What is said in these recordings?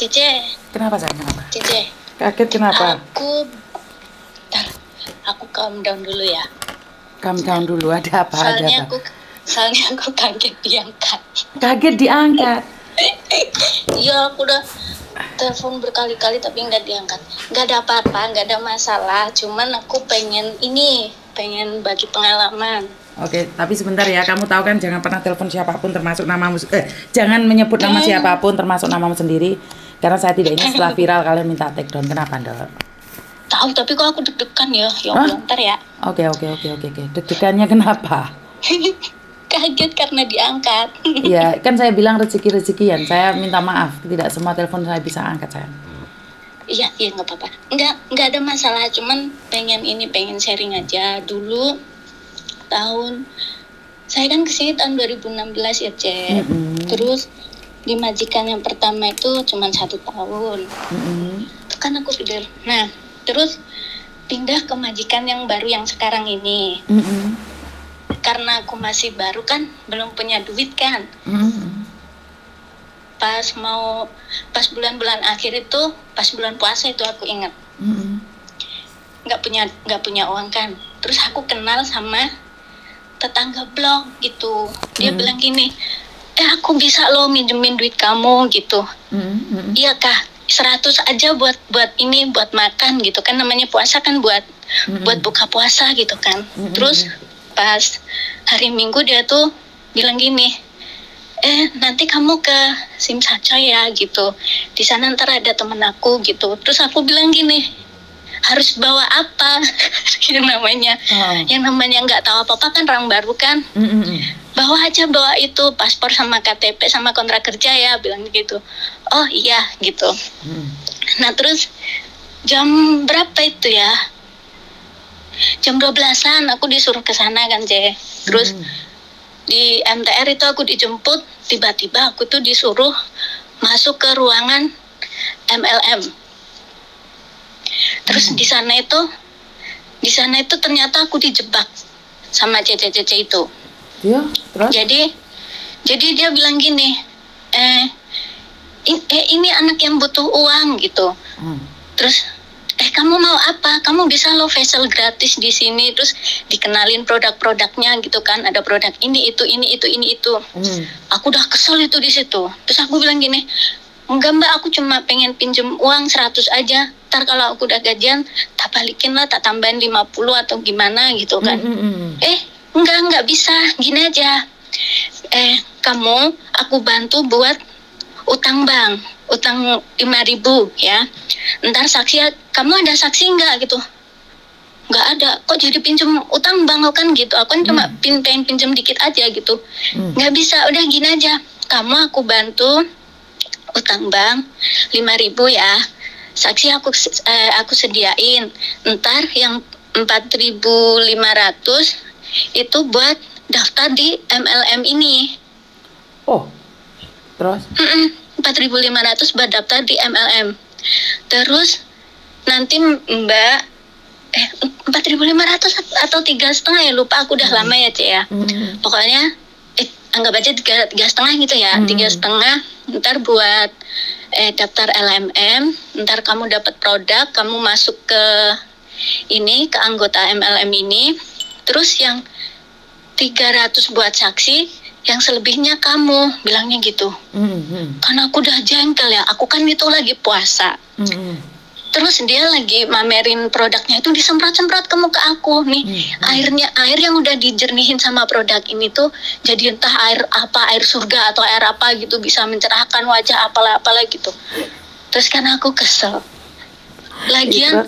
Cece, Kenapa sayang? Kenapa? Cece, Kaget kenapa? aku calm down dulu ya. Calm down dulu. Ada apa? Soalnya Ada apa? aku kaget diangkat. Kaget diangkat. Iya, aku udah telepon berkali-kali tapi nggak diangkat. Nggak ada apa-apa, nggak ada masalah. Cuman aku pengen bagi pengalaman. Oke, tapi sebentar ya. Kamu tahu kan jangan pernah telepon siapapun termasuk namamu. Jangan menyebut nama siapapun termasuk namamu sendiri. Karena saya tidak ingin setelah viral kalian minta take down. Kenapa, Ndok? Tahu, tapi kok aku deg-degan ya. Ya Allah, ntar ya. Oke. Deg-degannya kenapa? Kaget karena diangkat. Iya, kan saya bilang rezeki-rezekian. Saya minta maaf, tidak semua telepon saya bisa angkat, sayang. Iya, nggak apa-apa. Nggak ada masalah. Cuman pengen sharing aja. Dulu saya kan kesini tahun 2016 ya, Cek. Terus di majikan yang pertama itu cuma 1 tahun. Itu kan aku pikir. Nah, terus pindah ke majikan yang baru yang sekarang ini. Karena aku masih baru kan, belum punya duit kan. Pas bulan-bulan akhir itu, pas bulan puasa itu aku ingat. Nggak punya uang kan. Terus aku kenal sama tetangga blok gitu. Dia bilang gini, aku bisa loh minjemin duit kamu gitu. Iya kah, 100 aja buat makan gitu kan, namanya puasa kan buat buka puasa gitu kan. Terus pas hari Minggu dia tuh bilang gini, nanti kamu ke SIM Saco ya gitu, di sana ntar ada temen aku gitu. Terus aku bilang gini, harus bawa apa? yang namanya nggak tahu apa-apa kan, orang baru kan. Bawa itu paspor sama KTP sama kontrak kerja ya, bilang gitu. Oh iya gitu. Nah terus jam berapa itu ya? Jam 12-an aku disuruh ke sana kan, Je. Terus di MTR itu aku dijemput, tiba-tiba aku tuh disuruh masuk ke ruangan MLM. Terus di sana itu ternyata aku dijebak sama cece-cece itu. Iya, terus? Jadi dia bilang gini, ini anak yang butuh uang gitu. Terus kamu mau apa? Kamu bisa lo facial gratis di sini, terus dikenalin produk-produknya gitu kan. Ada produk ini itu. Aku udah kesel itu di situ. Terus aku bilang gini, enggak mbak, aku cuma pengen pinjem uang 100 aja. Ntar kalau aku udah gajian, tak balikin lah, tak tambahin 50 atau gimana gitu kan. Enggak bisa, gini aja. Kamu aku bantu buat utang bank, utang 5.000 ya. Ntar kamu ada saksi enggak gitu? Enggak ada. Kok jadi pinjem utang bank kan gitu? Aku kan cuma pengen pinjem dikit aja gitu. Enggak bisa, udah gini aja. Kamu aku bantu utang bank 5.000 ya. Saksi aku sediain. Ntar yang 4.500 itu buat daftar di MLM ini. Oh, terus? 4.500 buat daftar di MLM. Terus nanti mbak 4.500 atau 3,5 ya, lupa aku udah lama ya, Cek ya. Pokoknya anggap aja 3,5 gitu ya. 3,5 ntar buat daftar LMM. Ntar kamu dapat produk, kamu masuk ke anggota MLM ini. Terus yang 300 buat saksi, yang selebihnya kamu, bilangnya gitu. Karena aku udah jengkel ya, aku kan itu lagi puasa. Terus dia lagi mamerin produknya itu, disemprot-semprot ke muka aku nih. Air yang udah dijernihin sama produk ini tuh jadi entah air surga atau air apa gitu, bisa mencerahkan wajah apalah gitu. Terus kan aku kesel. Lagian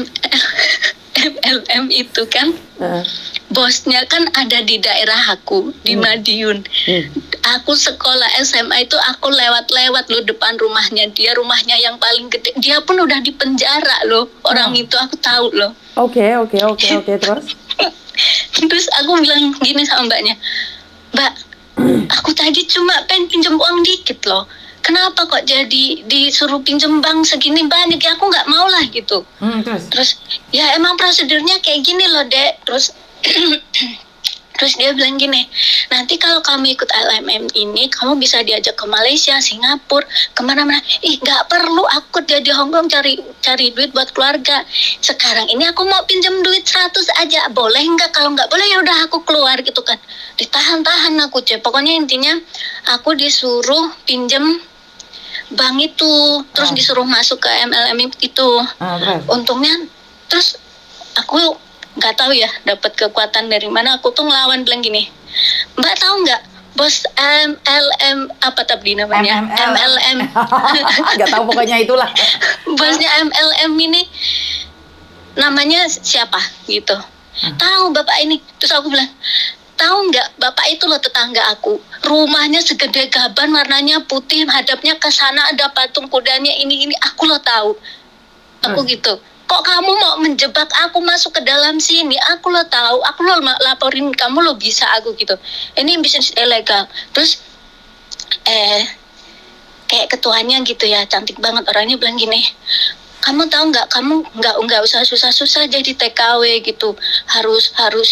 MLM itu kan bosnya kan ada di daerah aku, di Madiun. Aku sekolah SMA itu aku lewat loh depan rumahnya dia, rumahnya yang paling gede. Dia pun udah di penjara loh, orang itu aku tahu loh. Oke, terus? Terus aku bilang gini sama mbaknya, Mbak, aku tadi cuma pengen pinjam uang dikit loh. Kenapa kok jadi disuruh pinjem bank segini banyak ya? Aku nggak mau lah gitu. Terus ya emang prosedurnya kayak gini loh, Dek. Terus Terus dia bilang gini, nanti kalau kamu ikut LMM ini, kamu bisa diajak ke Malaysia, Singapura, kemana-mana. Ih, nggak perlu aku jadi Hongkong cari duit buat keluarga. Sekarang ini aku mau pinjam duit 100 aja, boleh nggak? Kalau nggak boleh ya udah aku keluar gitu kan. Ditahan-tahan aku, Pokoknya intinya aku disuruh pinjam bank itu, terus disuruh masuk ke MLM itu. Untungnya, terus aku nggak tahu ya dapat kekuatan dari mana. Aku tuh ngelawan, bilang gini, Mbak tahu nggak bos MLM apa tadi namanya, MLM nggak tahu pokoknya itulah bosnya MLM ini namanya siapa gitu. Tahu bapak ini. Terus aku bilang, tahu nggak bapak itu loh tetangga aku, rumahnya segede gaban, warnanya putih, hadapnya ke sana, ada patung kudanya ini aku lo tahu. Aku gitu, kok kamu mau menjebak aku masuk ke dalam sini? Aku lo tahu, aku lo laporin kamu lo bisa, aku gitu. Ini bisnis ilegal. Terus kayak ketuanya gitu ya, cantik banget orangnya, bilang gini, kamu tahu nggak, kamu nggak usah susah-susah jadi TKW gitu. Harus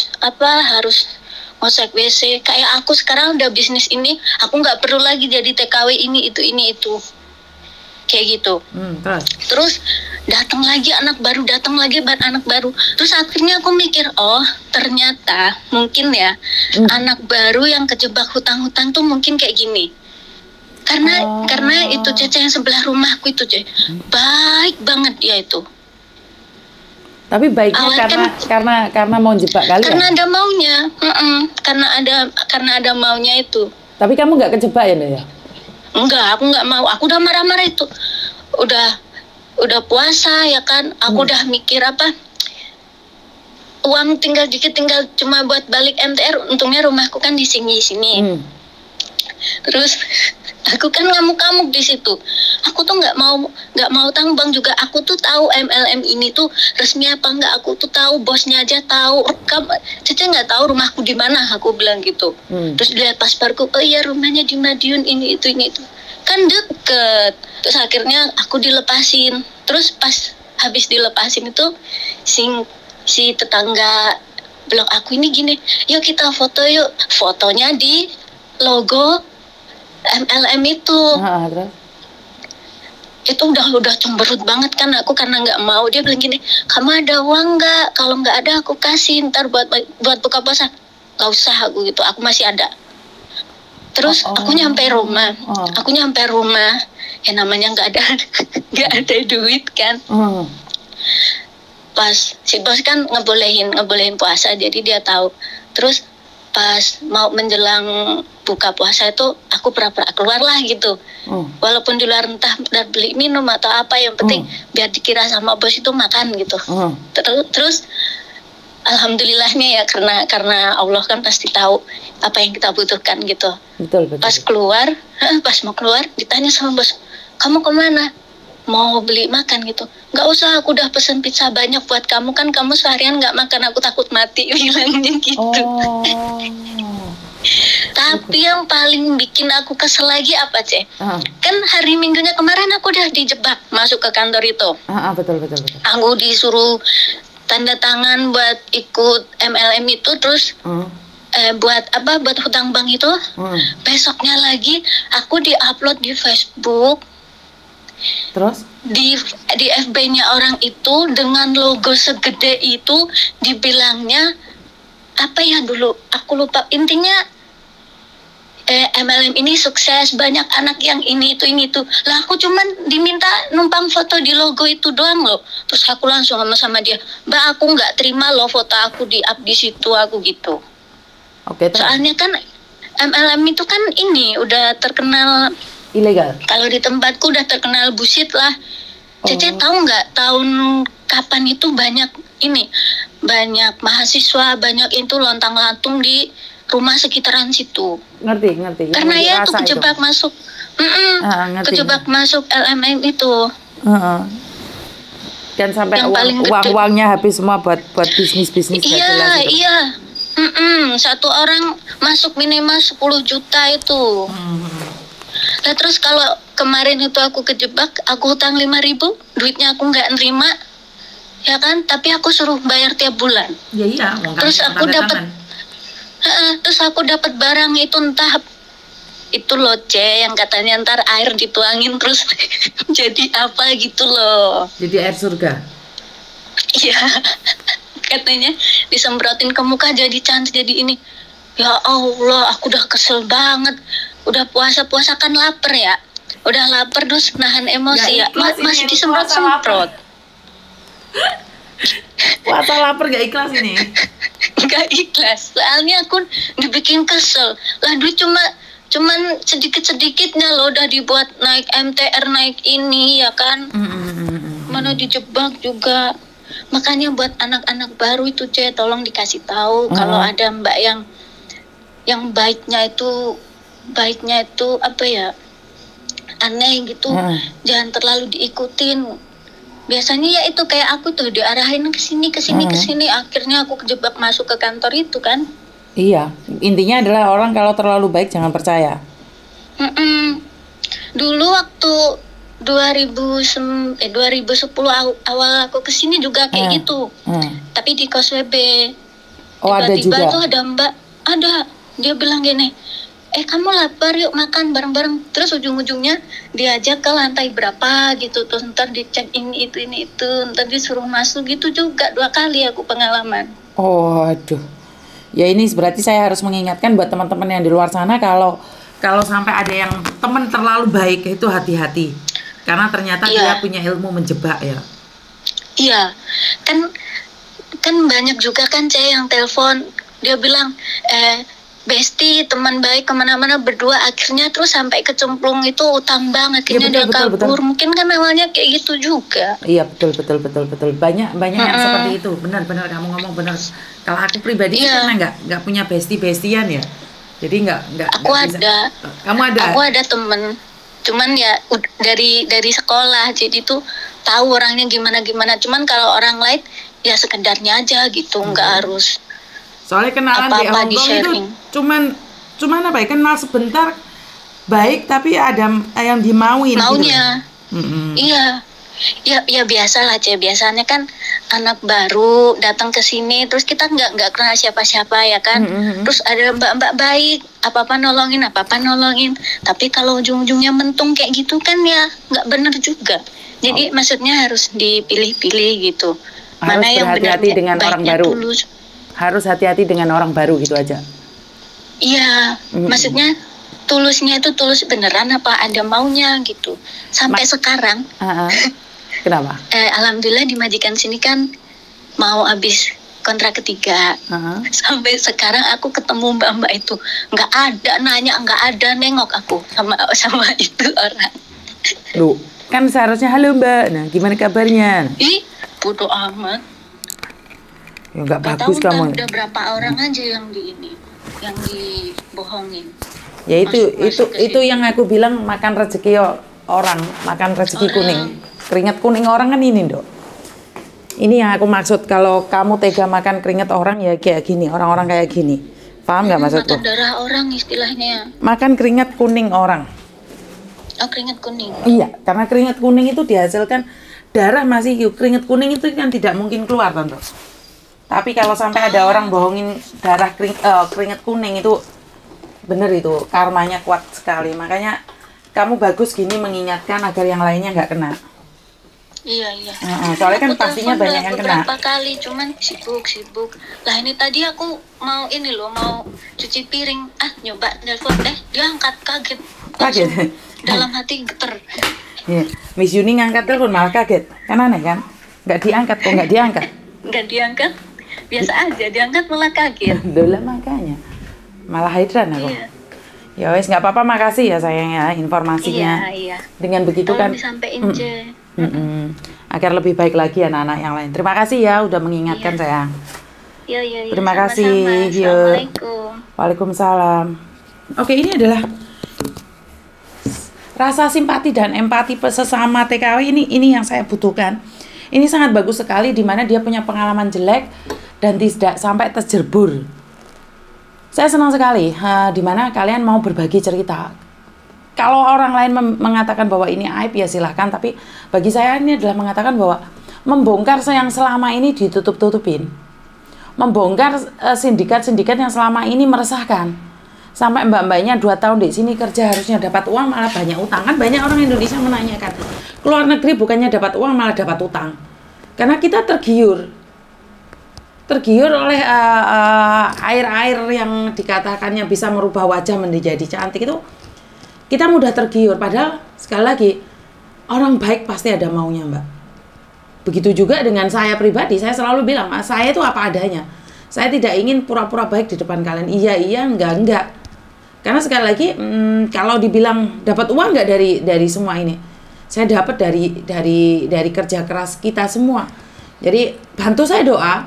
ngosek WC. Kayak aku sekarang udah bisnis ini, aku nggak perlu lagi jadi TKW ini itu. Kayak gitu. Terus datang lagi anak baru. Terus akhirnya aku mikir, oh ternyata mungkin ya anak baru yang kejebak hutang-hutang tuh mungkin kayak gini. Karena itu Cece yang sebelah rumahku itu, baik banget dia itu. Tapi baiknya karena mau jebak kalian. Karena ada maunya, karena ada maunya itu. Tapi kamu nggak kejebak ya, Naya? Enggak, aku nggak mau. Aku udah marah-marah itu. Udah puasa ya kan. Aku udah mikir uang tinggal dikit, tinggal cuma buat balik MTR. Untungnya rumahku kan di sini. Terus aku kan ngamuk-ngamuk di situ. Aku tuh nggak mau tambang juga. Aku tuh tahu MLM ini tuh resmi apa enggak. Aku tuh tahu, bosnya aja tahu. Cece nggak tahu rumahku di mana. Aku bilang gitu. Terus dilihat pasporku, oh iya rumahnya di Madiun ini itu. Kan deket. Terus akhirnya aku dilepasin. Terus pas habis dilepasin itu si tetangga blog aku ini gini, yuk kita foto yuk. Fotonya di logo MLM itu. Itu udah cemberut banget kan aku, karena nggak mau. Dia bilang gini, kamu ada uang nggak? Kalau nggak ada aku kasih ntar buat buka puasa. Nggak usah aku gitu, aku masih ada. Terus aku nyampe rumah. Ya namanya nggak ada duit kan. Pas si bos kan ngebolehin puasa, jadi dia tahu. Terus pas mau menjelang buka puasa itu aku pura-pura keluar lah gitu. Walaupun di luar entah beli minum atau apa, yang penting biar dikira sama bos itu makan gitu. Terus alhamdulillahnya ya, karena Allah kan pasti tahu apa yang kita butuhkan gitu. Betul. Pas mau keluar ditanya sama bos, kamu kemana? Mau beli makan gitu. Nggak usah, aku udah pesen pizza banyak buat kamu, kan kamu seharian nggak makan, aku takut mati, bilangnya gitu. Tapi yang paling bikin aku kesel lagi apa, Ce? Kan hari Minggunya kemarin aku udah dijebak masuk ke kantor itu. Betul. Aku disuruh tanda tangan buat ikut MLM itu, terus buat hutang bank itu. Besoknya lagi aku diupload di Facebook. Terus di FB-nya orang itu dengan logo segede itu, dibilangnya apa ya dulu, aku lupa, intinya MLM ini sukses, banyak anak yang ini itu. Lah aku cuman diminta numpang foto di logo itu doang loh. Terus aku langsung sama dia, Mbak, aku nggak terima loh foto aku di up di situ, aku gitu. Soalnya kan MLM itu kan ini udah terkenal ilegal. Kalau di tempatku udah terkenal bullshit lah. Cece tahu nggak, tahun kapan itu banyak mahasiswa, banyak itu lontang-lantung di rumah sekitaran situ. Ngerti. Karena ya itu kejebak masuk. Kejebak masuk LMM itu. Dan sampai uangnya habis semua buat bisnis. Iya. Satu orang masuk minimal 10 juta itu. Nah terus kalau kemarin itu aku kejebak, aku hutang 5.000, duitnya aku nggak nerima, ya kan? Tapi aku suruh bayar tiap bulan. Iya. Terus aku dapat Terus aku dapat barang itu entah itu loh yang katanya ntar air dituangin terus jadi apa gitu loh. Jadi air surga. Iya. Katanya disemprotin ke muka jadi cantik jadi ini. Ya Allah, aku udah kesel banget. Udah puasa kan lapar ya. Udah lapar terus nahan emosi ya. Masih disemprot-semprot. Puasa lapar gak ikhlas ini. Gak ikhlas. Soalnya aku dibikin kesel. Lah duit cuman sedikit-sedikitnya loh udah dibuat naik MTR naik ini ya kan. Mana dijebak juga. Makanya buat anak-anak baru itu tolong dikasih tahu kalau ada mbak yang baiknya itu apa ya aneh gitu, jangan terlalu diikutin. Biasanya ya itu kayak aku tuh diarahin ke sini, akhirnya aku kejebak masuk ke kantor itu kan. Iya, intinya adalah orang kalau terlalu baik jangan percaya. Dulu waktu 2010 awal aku kesini juga kayak gitu. Tapi di kos WB. Tiba-tiba tuh ada mbak, dia bilang gini, kamu lapar yuk makan bareng-bareng. Terus ujung-ujungnya diajak ke lantai berapa gitu. Terus ntar dicek ini itu. Ntar disuruh masuk gitu juga 2 kali aku pengalaman. Oh aduh. Ya ini berarti saya harus mengingatkan buat teman-teman yang di luar sana kalau sampai ada yang teman terlalu baik itu hati-hati. Karena ternyata dia punya ilmu menjebak ya. Iya. Kan banyak juga kan yang telepon. Dia bilang, Besti teman baik kemana-mana berdua akhirnya terus sampai kecemplung itu utang bank akhirnya dia kabur. Betul. Mungkin kan awalnya kayak gitu juga. Iya betul banyak yang seperti itu. Benar kamu ngomong benar. Kalau aku pribadi karena nggak punya bestian ya, jadi nggak aku nggak bisa. Kamu ada? Aku ada temen, cuman ya dari sekolah jadi tuh tahu orangnya gimana. Cuman kalau orang lain ya sekedarnya aja gitu, nggak harus. Soalnya kenalan di Hongkong itu cuman apa ya, kenal sebentar baik tapi ada yang dimauin maunya gitu. Iya ya biasalah biasanya kan anak baru datang ke sini terus kita nggak kenal siapa-siapa ya kan. Terus ada mbak-mbak baik apa-apa nolongin tapi kalau ujung-ujungnya mentung kayak gitu kan ya nggak bener juga. Jadi maksudnya harus dipilih-pilih gitu. Harus mana yang berhati-hati dengan orang baru. Tulus. Harus hati-hati dengan orang baru gitu aja. Iya, maksudnya tulusnya itu tulus beneran apa ada maunya gitu. Sampai sekarang. Kenapa? Alhamdulillah di majikan sini kan mau habis kontrak ketiga. Sampai sekarang aku ketemu mbak-mbak itu nggak ada nanya, nggak ada nengok aku sama itu orang. Loh, kan seharusnya halo mbak. Nah, gimana kabarnya? Ih, bodoh amat. Ya nggak bagus kamu. Udah berapa orang aja yang dibohongin. Ya itu yang aku bilang makan rezeki orang, makan rezeki kuning. Keringat kuning orang kan ini, Dok. Ini yang aku maksud kalau kamu tega makan keringat orang ya kayak gini, orang-orang kayak gini. Paham nggak maksudku? Makan darah orang istilahnya. Makan keringat kuning orang. Oh, keringat kuning. Iya, karena keringat kuning itu dihasilkan darah masih keringat kuning itu kan tidak mungkin keluar, Tante. Tapi kalau sampai ada orang bohongin darah keringat kuning itu bener itu karmanya kuat sekali. Makanya kamu bagus gini mengingatkan agar yang lainnya nggak kena. Iya. Soalnya kan pastinya banyak yang kena. Beberapa kali cuman sibuk. Lah ini tadi aku mau cuci piring. Nyoba telepon dia angkat kaget. Dalam hati geter. Iya. Miss Yuni ngangkat telepon malah kaget. Kan aneh kan? Nggak diangkat kok nggak diangkat. Nggak diangkat. Biasa aja diangkat malah kaget. Dola makanya. Malah hidran aku. Iya. Ya wes nggak apa-apa, makasih ya sayang ya informasinya. Iya. Dengan begitu kan disampaikan agar lebih baik lagi anak-anak yang lain. Terima kasih ya udah mengingatkan sayang. Iya. Terima kasih. Assalamualaikum. Waalaikumsalam. Oke, ini adalah rasa simpati dan empati sesama TKW ini yang saya butuhkan. Ini sangat bagus sekali di mana dia punya pengalaman jelek dan tidak sampai terjerbur. Saya senang sekali di mana kalian mau berbagi cerita. Kalau orang lain mengatakan bahwa ini aib ya silahkan, tapi bagi saya ini adalah mengatakan bahwa membongkar yang selama ini ditutup-tutupin. membongkar sindikat-sindikat yang selama ini meresahkan. Sampai mbak-mbaknya 2 tahun di sini kerja harusnya dapat uang malah banyak utang. Kan banyak orang Indonesia menanyakan, keluar negeri bukannya dapat uang malah dapat utang. Karena kita tergiur oleh air-air yang dikatakannya bisa merubah wajah menjadi cantik itu, kita mudah tergiur. Padahal sekali lagi, orang baik pasti ada maunya, Mbak. Begitu juga dengan saya pribadi, saya selalu bilang, saya itu apa adanya. Saya tidak ingin pura-pura baik di depan kalian. Iya, enggak. Karena sekali lagi, kalau dibilang dapat uang nggak dari semua ini, saya dapat dari kerja keras kita semua. Jadi bantu saya doa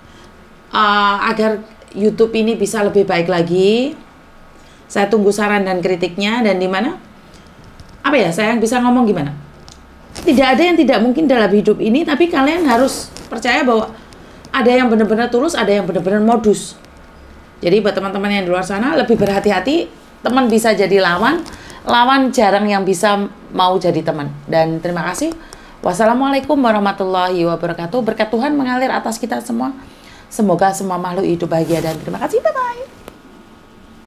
agar YouTube ini bisa lebih baik lagi. Saya tunggu saran dan kritiknya, dan saya bisa ngomong gimana? Tidak ada yang tidak mungkin dalam hidup ini, tapi kalian harus percaya bahwa ada yang benar-benar tulus, ada yang benar-benar modus. Jadi buat teman-teman yang di luar sana, lebih berhati-hati. Teman bisa jadi lawan jarang yang bisa mau jadi teman. Dan terima kasih. Wassalamualaikum warahmatullahi wabarakatuh. Berkat Tuhan mengalir atas kita semua. Semoga semua makhluk hidup bahagia, dan terima kasih. Bye-bye.